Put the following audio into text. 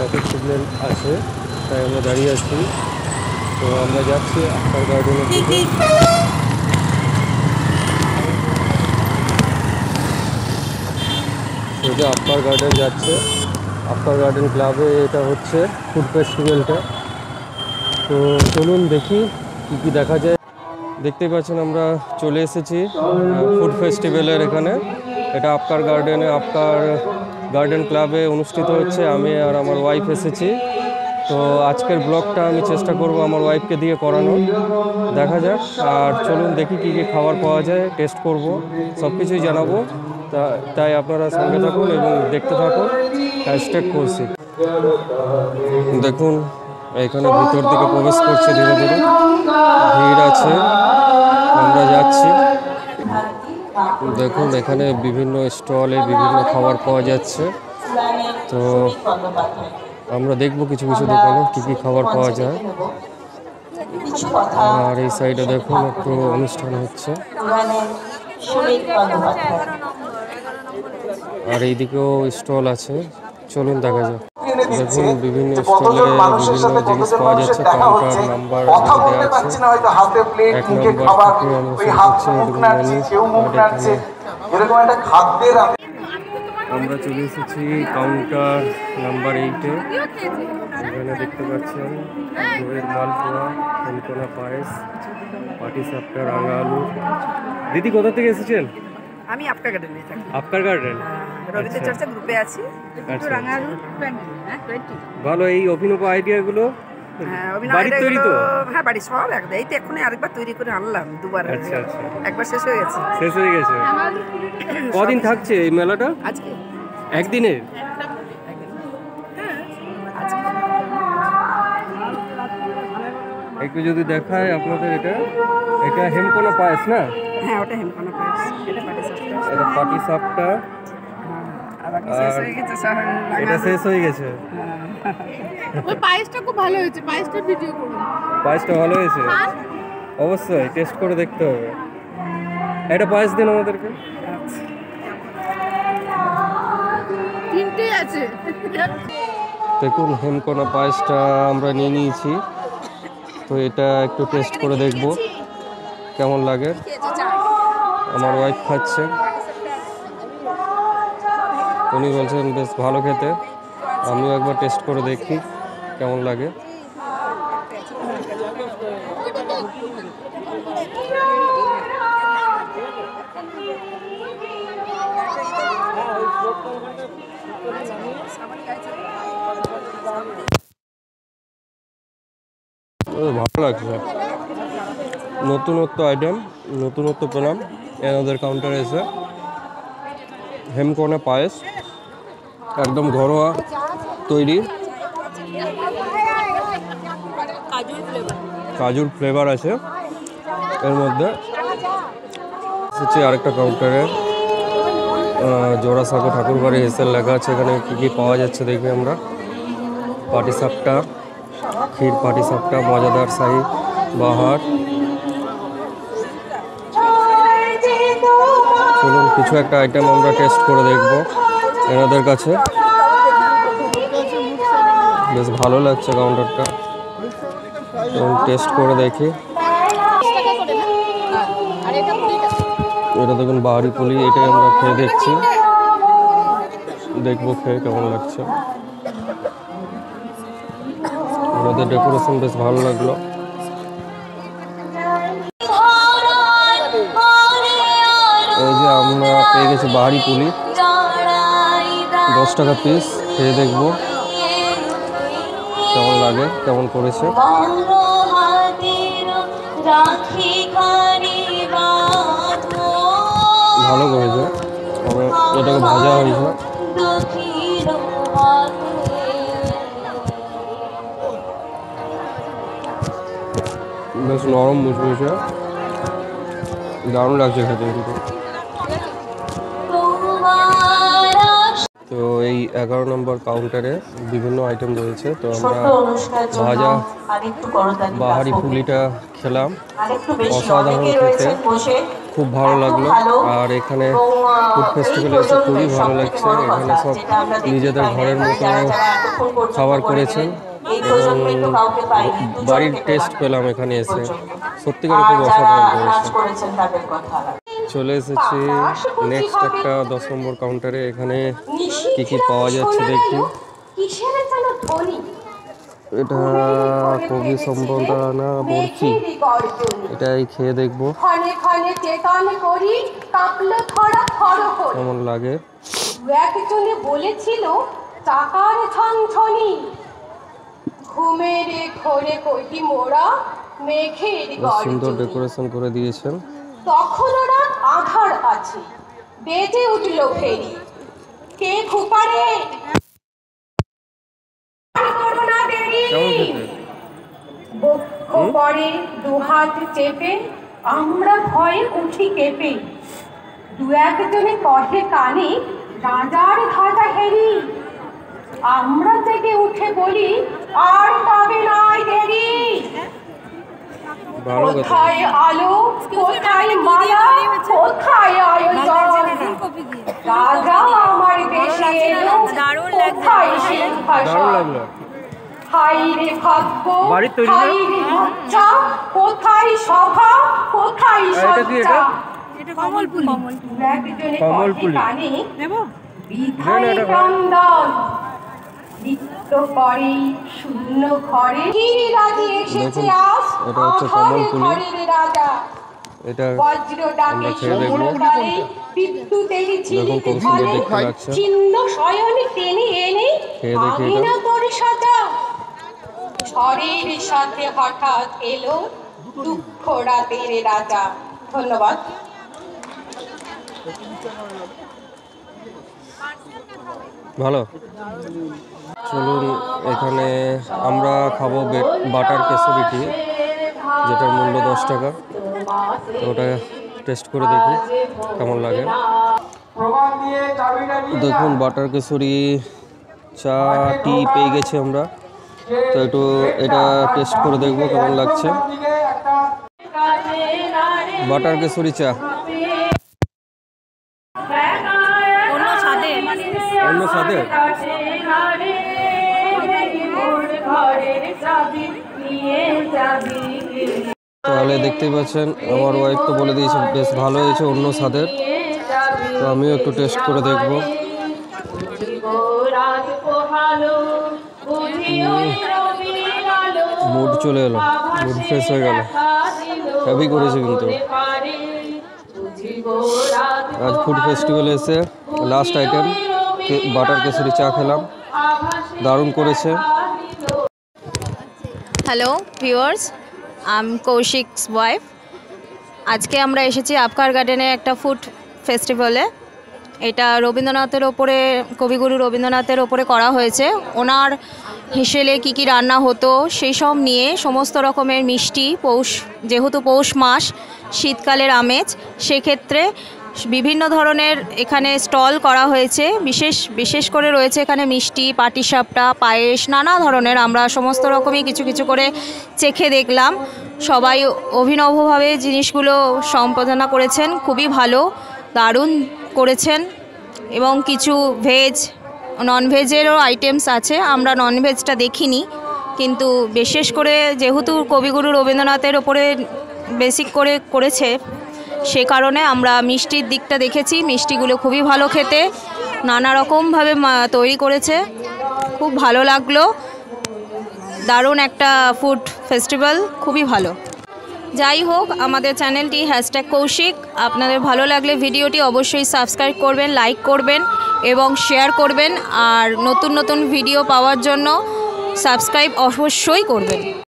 Traffic signal আছে, তাই আমরা দাঁড়িয়ে আছি। তো আমরা যাচ্ছি আফটার গার্ডেনের দিকে। এটা আফটার গার্ডেন যাচ্ছে, আফটার গার্ডেন ক্লাবে এটা হচ্ছে ফুড ফেস্টিভ্যালটা। তো চলুন দেখি কী কী দেখা যায়। দেখতে পাচ্ছেন আমরা চলে এসেছি ফুড ফেস্টিভ্যালের এখানে। এটা আফটার গার্ডেনে, আফটার গার্ডেন ক্লাবে অনুষ্ঠিত হচ্ছে। আমি আর আমার ওয়াইফ এসেছি। তো আজকের ব্লগটা আমি চেষ্টা করব আমার ওয়াইফকে দিয়ে করানো, দেখা যাক। আর চলুন দেখি কী কী খাবার পাওয়া যায়, টেস্ট করব, সব কিছুই জানাবো। তাই আপনারা সঙ্গে থাকুন এবং দেখতে থাকুন। স্টার্ট করছি। দেখুন এখানে ভিতর দিকে প্রবেশ করছে, ধীরে ধীরে ভিড় আছে, আমরা যাচ্ছি। দেখুন এখানে বিভিন্ন স্টলে বিভিন্ন খাবার পাওয়া যাচ্ছে। তো আমরা দেখবো কিছু কিছু দোকানে কী কী খাবার পাওয়া যায়। আর এই সাইডে দেখুন একটু অনুষ্ঠান হচ্ছে, আর এইদিকেও স্টল আছে, চলুন দেখা যাক। দেখুন বিভিন্ন স্টলে বিভিন্ন জিনিস পাওয়া যাচ্ছে। কাউন্টার নাম্বার দেওয়া আছে, 1 নম্বর থেকে আমরা চলে এসেছি কাউন্টার নাম্বার 8-এ। এখানে দেখতে পাচ্ছেন দইয়ের মালপোয়া, কনকনা পায়েস, পাটিসাপটা, রাঙা আলু। দিদি কোথা থেকে এসেছেন? আমি আফটার গার্ডেনে থাকি। আফটার গার্ডেন রবীন্দ্র চর্চা গ্রুপে আছি। রাঙা আলু 20। ভালো, এই অভিনব আইডিয়াগুলো বাড়ির তৈরি তো? হ্যাঁ বাড়ি সব একদম। এই তো এক্ষুনি আরেকবার তৈরি করে আনলাম, দুবার। আচ্ছা আচ্ছা, একবার শেষ হয়ে গেছে। শেষ হয়ে গেছে। কদিন থাকছে এই মেলাটা? আজকে একদিনের। একটু যদি দেখায় আপনাদের, এটা হেমকোনা পায়েস না? হ্যাঁ ওটা হেমকোনা পায়েস, এটা পাটিসাপটা। এটা পাটিসাপটা, আর এটা শেষ হয়ে গেছে। ওই পায়েসটা খুব ভালো হয়েছে, পায়েসটা ভিডিও করুন। পায়েসটা ভালো হয়েছে, অবশ্যই টেস্ট করে দেখতে হবে। এটা পায়েস দিন আমাদেরকে। তিনটে আছে। দেখুন হেমকোনা পায়েসটা আমরা নিয়ে নিয়েছি। তো এটা একটু টেস্ট করে দেখব কেমন লাগে। আমার ওয়াইফ খাচ্ছে, উনি বলছেন বেশ ভালো খেতে। আমিও একবার টেস্ট করে দেখি কেমন লাগে। ভালো লাগছে, নতুনত্ব আইটেম, নতুনত্ব পেলাম এনাদের কাউন্টারে এসে। হেমকোনা পায়েস একদম ঘরোয়া তৈরি, কাজুর ফ্লেভার আছে এর মধ্যে। এসেছি আরেকটা কাউন্টারে, জোড়াসাঁকো ঠাকুরবাড়ি হেসেল লেখা আছে। এখানে কী কী পাওয়া যাচ্ছে দেখি আমরা। পাটিসাপটা, ক্ষীর পাটিসাপটা, মজাদার শাহী বাহার। চলুন কিছু একটা আইটেম আমরা টেস্ট করে দেখব এনাদের কাছে। বেশ ভালো লাগছে কাউন্টারটা, টেস্ট করে দেখি। এটা দেখুন বাহারি পুলি, এটাই আমরা খেয়ে দেখছি, দেখবো খেয়ে কেমন লাগছে। আমাদের ডেকোরেশন বেশ ভালো লাগলো। এই যে আমরা পেয়ে গেছি বাহারি পুলি, 10 টাকা পিস। খেয়ে দেখবো কেমন লাগে, কেমন করেছে। ভালো করেছে, এটাকে ভাজা হয়েছে। বেশ নরম মুচমুচে, দারুণ লাগছে খেতে কিন্তু। তো এই 11 নম্বর কাউন্টারে বিভিন্ন আইটেম রয়েছে। তো আমরা ভাজা বাহারি পুলিটা খেলাম, অসাধারণ খেতে। খুব ভালো লাগলো। আর এখানে ফুড ফেস্টিভ্যালে এসে খুবই ভালো লাগছে। এখানে সব নিজেদের ঘরের মতো খাবার করেছেন এবং বাড়ির টেস্ট পেলাম এখানে এসে, সত্যিকার খুব অসাধারণ করেছে। চলে এসেছি নেক্সট একটা 10 নম্বর কাউন্টারে। এখানে কি কি পাওয়া যাচ্ছে দেখি। এটা কবি সম্বর্ধনা বরফি, এটাই খেয়ে দেখবো কেমন লাগে। একজনে বলেছিল টাকার ছনছনি, ঘুমের ঘরে কইটি মোড়া মেঘের সুন্দর ডেকোরেশন করে দিয়েছেন। তখন ওরা আধার আছে, বেজে উঠল ফেরি, কে খুপারে বক্ষ পরে দুহাত চেপে আমরা ভয়ে উঠি কেঁপে, দু একজনে কহে কানে রাজার ধাজা হেরি, আমরা থেকে উঠে বলি আর পাবে না দেরি। কোথায় আলো, কোথায় মালা, কোথায় আয়োজন, রাজা আমার দেশে এলো, কোথায় সিংহাসন। হাই রে ভাগ্য, হাই রে লজ্জা, কোথায় সভা, কোথায় সজ্জা। কমলপুলি বিধায় ক্রন্দন, নিত্য পরে শূন্য ঘরে রাজি এসেছে আজ, এটা হচ্ছে কমলপুলি। এটা আমরা খেয়ে দেখবো। দেখুন খুব সুন্দর দেখতে লাগছে। চিহ্ন শয়নে টেনে এনে খেয়ে দেখি এটা। সাজা ঝড়ের সাথে হঠাৎ এলো দুঃখ রাতের রাজা। ধন্যবাদ। ভালো। চলুন এখানে আমরা খাবো বাটার কেশরিটি, যেটার মূল্য 10 টাকা। তো ওটা টেস্ট করে দেখি কেমন লাগে। দেখুন বাটার কেশরি, চা, টি পেয়ে গেছি আমরা। তো একটু এটা টেস্ট করে দেখবো কেমন লাগছে। বাটার কেশরি চা অন্য স্বাদের। তাহলে দেখতেই পাচ্ছেন আমার ওয়াইফ তো বলে দিয়েছে বেশ ভালো হয়েছে, অন্য স্বাদের। তো আমিও একটু টেস্ট করে দেখবো। মুড চলে এলো, মুড ফ্রেশ হয়ে গেল। হেভি করেছে কিন্তু। আজ ফুড ফেস্টিভ্যালে এসে লাস্ট আইটেম বাটার কেশরি চা খেলাম, দারুণ করেছে। Hello viewers, I am Kaushik's wife. আজকে আমরা এসেছি আপকার গার্ডেনে একটা ফুড ফেস্টিভ্যালে। এটা রবীন্দ্রনাথের ওপরে, কবিগুরু রবীন্দ্রনাথের ওপরে করা হয়েছে। ওনার হিসেবে কি কি রান্না হতো সেই সব নিয়ে সমস্ত রকমের মিষ্টি, যেহেতু পৌষ মাস, শীতকালের আমেজ, সেক্ষেত্রে বিভিন্ন ধরনের এখানে স্টল করা হয়েছে। বিশেষ করে রয়েছে এখানে মিষ্টি, পাটিসাপটা, পায়েস, নানা ধরনের। আমরা সমস্ত রকমই কিছু কিছু করে চেখে দেখলাম। সবাই অভিনবভাবে জিনিসগুলো সম্পাদনা করেছেন, খুবই ভালো, দারুণ করেছেন। এবং কিছু ভেজ, ননভেজেরও আইটেমস আছে। আমরা ননভেজটা দেখিনি, কিন্তু বিশেষ করে যেহেতু কবিগুরু রবীন্দ্রনাথের ওপরে বেসিক করে করেছে, সে কারণে আমরা মিষ্টির দিকটা দেখেছি। মিষ্টিগুলো খুবই ভালো খেতে, নানা রকমভাবে তৈরি করেছে, খুব ভালো লাগলো। দারুণ একটা ফুড ফেস্টিভ্যাল, খুবই ভালো। যাই হোক, আমাদের চ্যানেলটি #কৌশিক। আপনাদের ভালো লাগলে ভিডিওটি অবশ্যই সাবস্ক্রাইব করবেন, লাইক করবেন এবং শেয়ার করবেন। আর নতুন নতুন ভিডিও পাওয়ার জন্য সাবস্ক্রাইব অবশ্যই করবেন।